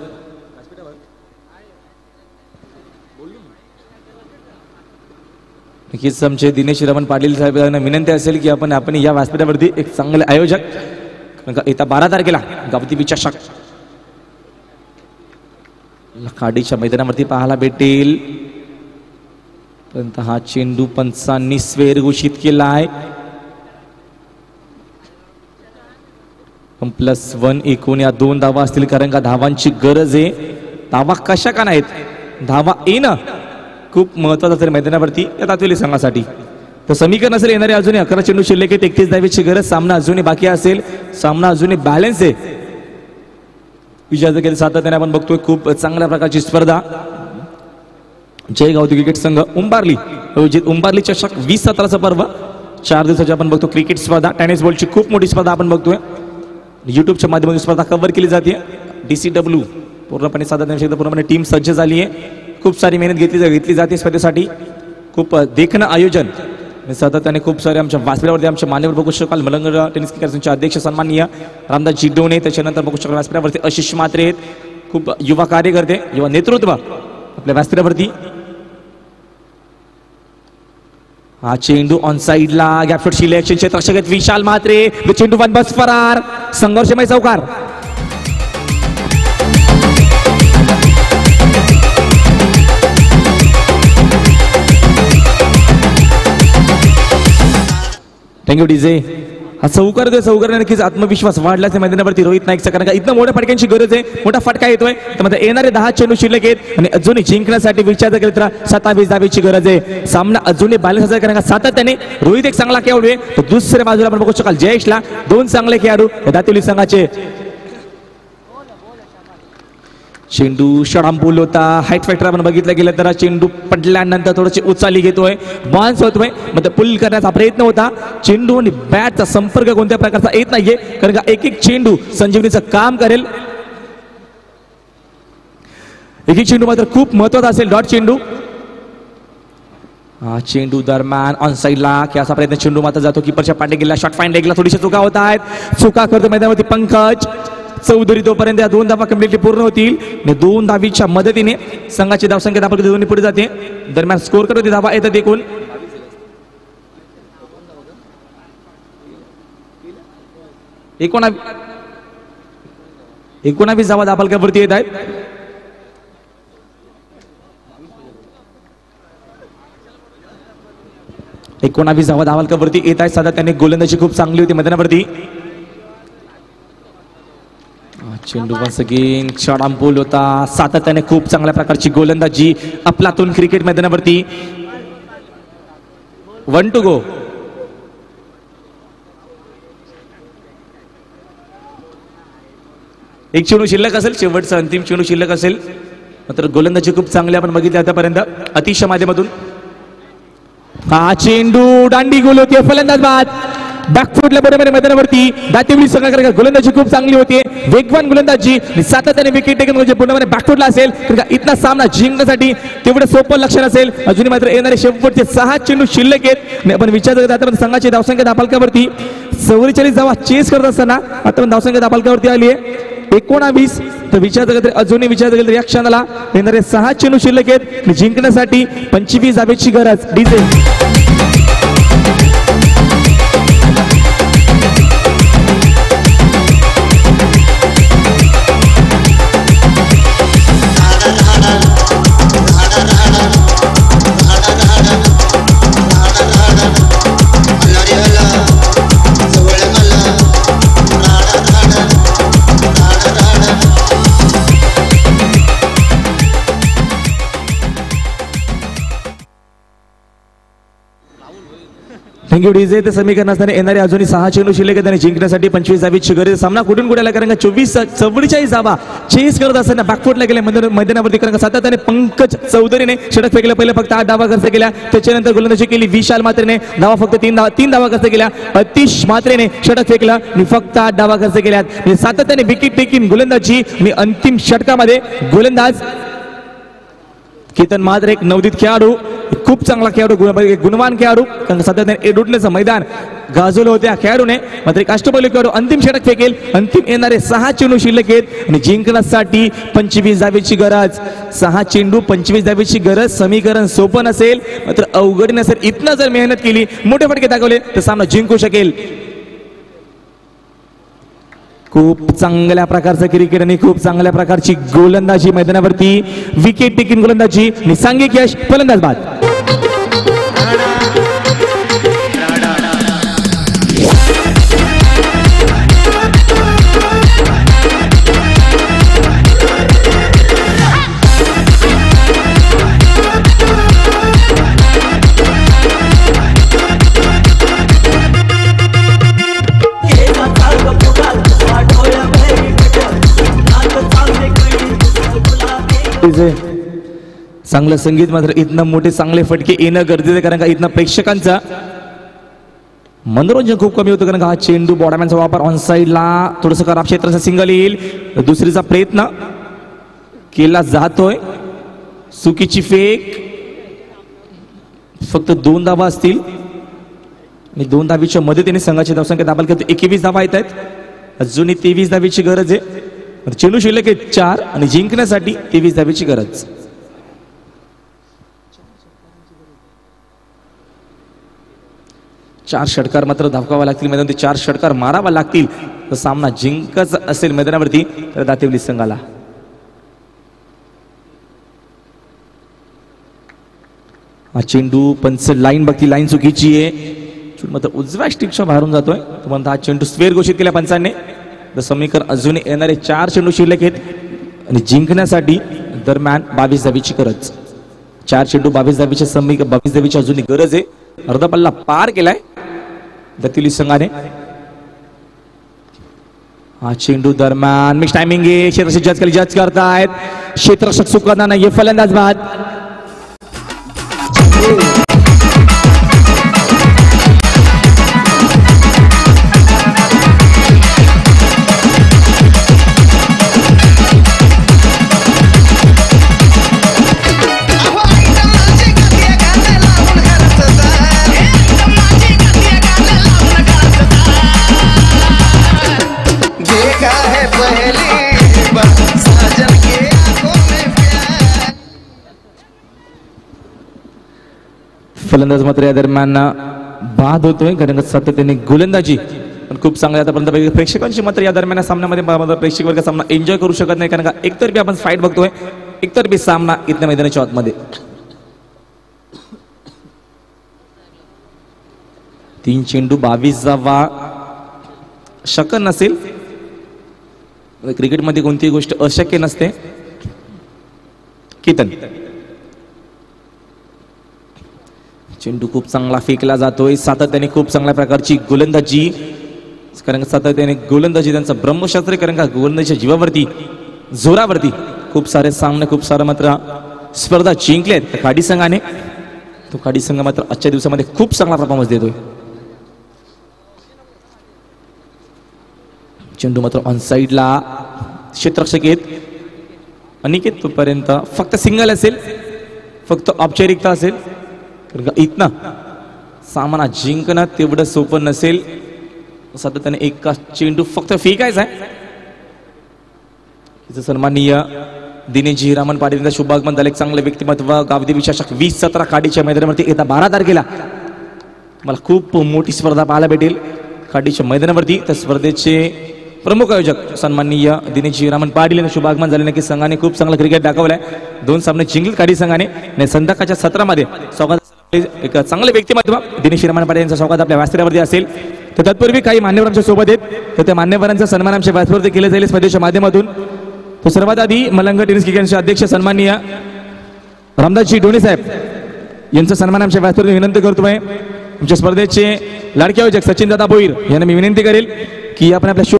नक्कीच आमचे दिनेश रमण पाटील साहेबांना विनंती असेल की आपण आपण या व्यासपीठावरती एक चांगले आयोजक कारण का येत्या बारा तारखेला गावती चषक काडीच्या मैदानावरती पाहायला भेटेल. परंतु हा चेंडू पंचांनी स्वेर घोषित केला आहे. प्लस वन एकूण या दोन धावा असतील कारण का धावांची गरज आहे. धावा कशा का नाहीत धावा येणं खूप महत्वाचं असेल मैदानावरती या तातवेली संघासाठी. तर समीकरण असेल येणारे अजूनही अकरा चेंडू शिल्लक आहेत. एकतीस धावेची गरज. सामना अजूनही बाकी असेल. सामना अजूनही बॅलन्स आहे. विजयाचं केलं सातत्याने आपण बघतोय खूप चांगल्या प्रकारची स्पर्धा. जय गावती क्रिकेट संघ उंबारली आयोजित उंबारली चषक वीस सतराचा पर्व चार दिवसाची आपण बघतो क्रिकेट स्पर्धा. टेनिस बॉलची खूप मोठी स्पर्धा आपण बघतोय. युट्यूबच्या माध्यमातून स्पर्धा कव्हर केली जाते. डीसीडब्ल्यू पूर्णपणे सातत्याने पूर्णपणे टीम सज्ज झाली आहे. खूप सारी मेहनत घेतली घेतली जाते स्पर्धेसाठी. खूप देखणं आयोजन सातत्याने खूप सारे आमच्या व्यासपीठावरती आमच्या मान्यवर बघू शकाल. मलंग टेनिस क्रिकेटचे अध्यक्ष सन्माननीय रामदास जिडोणे. त्याच्यानंतर बघू शकाल व्यासपीठावरती आशिष मात्रे आहेत. खूप युवा कार्यकर्ते युवा नेतृत्व आपल्या व्यासपीठावरती. हा चेंडू ऑन साइडला गॅपशॉट सिलेक्शन क्षेत्रक्षक विशाल मात्रे. चेंडू वन बस फरार. संघर्षमय चौकार. Thank you DJ. हा चौकार दे चौकार नक्कीच आत्मविश्वास वाढलाच मैदानावरती रोहित नाईकचा कारण का इथनं मोठ्या फटक्यांची गरज आहे. मोठा फटका येतोय तर येणारे दहा चेंडू शिल्लक आहेत आणि अजूनही जिंकण्यासाठी विचार केला तर सत्तावीस धावेची गरज आहे. सामना अजूनही बॅलन्स असेल कारण का सातत्याने रोहित एक चांगला खेळाडू आहे. तर दुसऱ्या बाजूला आपण बघू शकाल जयेशला दोन चांगले खेळाडू दातेली संघाचे. चेंडू शडांपूल होता. हाईट फॅक्टर आपण बघितलं गेलं तर चेंडू पडल्यानंतर थोडीशी उचाली घेतोय बाउन्स होतोय मग पुल करण्याचा प्रयत्न होता. चेंडू आणि बॅटचा संपर्क कोणत्या प्रकारचा येत नाहीये कारण का एक एक चेंडू संजीवनीचं काम करेल. एक एक चेंडू मात्र खूप महत्वाचा असेल. डॉट चेंडू. हा चेंडू दरम्यान ऑन साईडला की असा प्रयत्न चेंडू मात्र जातो कीपरच्या पाठी गेला. शॉट फाईन लेगला थोडीशी चुका होत आहेत. चुका करतो मैदानावरती पंकज चौधरी. तोपर्यंत या दोन धावा कम्प्लीटली पूर्ण होतील. दोन धावीच्या मदतीने संघाची धावसंख्या दाखल दोन्ही पुढे जाते. दरम्यान स्कोर करत धावा येतात एकूण एकोणावीस एकोणावीस धावा दाखल येत आहेत. एकोणावीस धावा दाखल येत आहेत. साधा त्यांनी गोलंदाजी खूप चांगली होती मैदानावरती. चेंडू वन्स अगेन शॉर्ट होता. सातत्याने खूप चांगल्या प्रकारची गोलंदाजी अफलातून क्रिकेट मैदानावरती. One two go. एक चेंडू शिल्लक असेल. शेवटचा अंतिम चेंडू शिल्लक असेल. मात्र गोलंदाजी खूप चांगली आपण बघितली आतापर्यंत अतिशय माध्यमातून. हा चेंडू दांडी गोल होती. फलंदाज बाद. बॅकफुटला बरोबर मैदानावरती दातेवली संघाकडे गोलंदाजी खूप चांगली होती. वेगवान गोलंदाजी सातत्याने विकेट टेकन म्हणजे पूर्णपणे बॅकफुटला असेल कारण का इथला सामना जिंकण्यासाठी तेवढं सोपं लक्षण असेल. अजूनही मात्र येणारे शेवटचे सहा चेंडू शिल्लक आहेत. आपण विचार करत आता संघाची धावसंख्या दापालकावरती चौवेचाळीस धावा चेस करत असताना आता धावसंख्या दापालकावरती आली आहे एकोणावीस. तर विचार केला तरी अजूनही विचार केला तर या क्षणाला येणारे सहा चेंडू शिल्लक आहेत. जिंकण्यासाठी पंचवीस धावेची गरज. DJ thank you DJ. ते समीकरण असताना येणारे अजूनही सहा चेंडू शिल्लक आहेत आणि जिंकण्यासाठी पंचवीस धावेची गरज. सामना कुठून कुठे आला कारण का चोवीस चव्वेचाळीस धावा चेस करत असताना बॅकफुटला गेले मैदानावरती कारण का सातत्याने पंकज चौधरीने षटक फेकले. पहिले फक्त आठ धावा खर्च केल्या, त्याच्यानंतर गोलंदाजी केली विशाल मात्रेने, धावा फक्त तीन धावा तीन धावा खर्च केल्या. अतिश मात्रेने षटक फेकलं आणि फक्त आठ धावा खर्च केल्यात. म्हणजे सातत्याने विकेट टेकिंग गोलंदाजी आणि अंतिम षटकामध्ये गोलंदाज केतन मात्र एक नवोदित खेळाडू, खूप चांगला खेळाडू, गुणवान खेळाडू कारण सातत्याने एडुटण्याचं मैदान गाजवलं होत्या खेळाडूने. मात्र एक अष्टपैलू खेळाडू अंतिम षटक फेकेल. अंतिम येणारे सहा चेंडू शिल्लक आहेत आणि जिंकण्यासाठी पंचवीस धावेची गरज. सहा चेंडू पंचवीस धावेची गरज. समीकरण सोपं नसेल मात्र अवघड नसेल. इथनं जर मेहनत केली, मोठे फटके दाखवले तर सामना जिंकू शकेल. खूप चांगल्या प्रकारचं क्रिकेट आणि खूप चांगल्या प्रकारची गोलंदाजी मैदानावरती. विकेट टेकिंग गोलंदाजी आणि सांघिक यश. फलंदाज बाद. चांगलं संगीत मात्र इथनं मोठे चांगले फटके येणं गरजेचं कारण का इथनं प्रेक्षकांचा मनोरंजन खूप कमी होतं कारण का हा चेंडू बॉडमॅनचा वापर ऑन साईडला थोडंसं खराब क्षेत्राचा सिंगल येईल. दुसरीचा प्रयत्न केला जातोय. चुकीची फेक. फक्त दोन धावा असतील आणि दोन धावीच्या मदतीने संघाची धावसंख्या दाबाल करते एकवीस धावा येत आहेत. अजूनही तेवीस धावीची गरज आहे. चेंडू शिल्लक आहे चार आणि जिंकण्यासाठी तेवीस धावेची गरज. चार षटकार मात्र धावकावा लागतील मैदानावरती. चार षटकार मारावा लागतील तर सामना जिंकच असेल मैदानावरती तर दातेवली संघाला. हा चेंडू पंच लाईन बघती, लाईन चुकीची आहे. मात्र उजव्या स्टिकच्या बाहेरून जातोय. तुम्हाला हा चेंडू स्क्वेअर घोषित केल्या पंचांनी. तर समीकरण अजून येणारे चार चेंडू शिल्लक आहेत आणि जिंकण्यासाठी दरम्यान बावीस धावेची गरज. चार चेंडू बावीस धावेच्या समीकरण बावीस धावेची अजून गरज आहे. अर्धा पल्ला पार केलाय दातेवली संघाने. हा चेंडू दरम्यान मिक्स टायमिंग आहे. क्षेत्ररक्षक जज खाली जज करतायत. क्षेत्ररक्षक चुकणार नाही. फलंदाज बाद. फलंदाज मात्र या दरम्यान बाद होतोय कारण सातत्याने गोलंदाजी पण खूप चांगली आतापर्यंत प्रेक्षकांची मात्र या दरम्यान सामन्यामध्ये प्रेक्षक वर्ग सामना एन्जॉय करू शकत नाही कारण का एकतर्फी आपण फाईट बघतोय. एकतर्फी सामना इथल्या मैदानाच्या आतमध्ये. तीन चेंडू बावीस धावा शक्य नसेल. क्रिकेटमध्ये कोणतीही गोष्ट अशक्य नसते. केतन चेंडू खूप चांगला फेकला जातोय. सातत्याने खूप चांगल्या प्रकारची गोलंदाजी कारण सातत्याने गोलंदाजी त्यांचा ब्रह्मशास्त्र कारण का गोलंदाजीच्या जीवावरती जोरावरती खूप सारे सामने खूप सारे मात्र स्पर्धा जिंकलेत खाडी संघाने. तो खाडी संघ मात्र आजच्या दिवसामध्ये खूप चांगला परफॉर्मन्स देतोय. चेंडू मात्र ऑन साईडला क्षेत्ररक्षक आहेत. अनिकेत तोपर्यंत फक्त सिंगल असेल, फक्त औपचारिकता असेल कारण का इथनं सामना जिंकणं तेवढं सोपं नसेल. सातत्याने एका चेंडू फक्त फेकायचा आहे. तिचं सन्माननीय दिनेशजी हिरामन पाटील यांचा शुभागमन झालं. एक चांगलं व्यक्तिमत्व गावदेवी चषक वीस सतरा खाडीच्या मैदानावरती येत्या बारा तारखेला मला खूप मोठी स्पर्धा पाहायला भेटेल खाडीच्या मैदानावरती. त्या स्पर्धेचे प्रमुख आयोजक सन्माननीय दिनेशजी हिरामन पाटील यांचं शुभागमन झाले. नक्की संघाने खूप चांगलं क्रिकेट दाखवलंय. दोन सामने जिंकले खाडी संघाने आणि संध्याकाळच्या सत्रामध्ये स्वागत एक चांगले व्यक्तिमत्व दिनेश हिरामन पाटील यांचं स्वागत आपल्या व्यासपीठावरती असेल. तर तत्पूर्वी काही मान्यवर आमच्या सोबत आहेत तर त्या मान्यवरांचा सन्मान आमच्या व्यासपीठावरती केले जाईल स्पर्धेच्या माध्यमातून. तो सर्वात आधी मलंग टेनिस क्रिकेटचे अध्यक्ष सन्माननीय रामदासजी डोणे साहेब यांचा सन्मान आमच्या व्यासपीठावरती विनंती करतोय. आमच्या स्पर्धेचे लाडके आयोजक सचिन दादा भोईर यांना मी विनंती करेल की आपण आपल्या